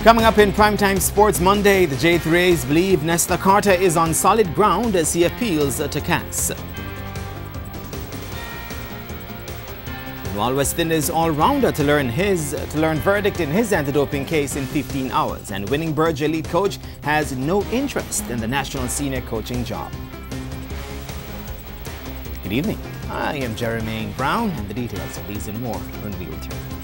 Coming up in Primetime Sports Monday, the JAAAs believe Nesta is on solid ground as he appeals to CAS. While West Indies all-rounder to learn verdict in his anti-doping case in 15 hours, and winning Burge elite coach has no interest in the national senior coaching job. Good evening. I am Jeremy Brown, and the details of these and more when we return.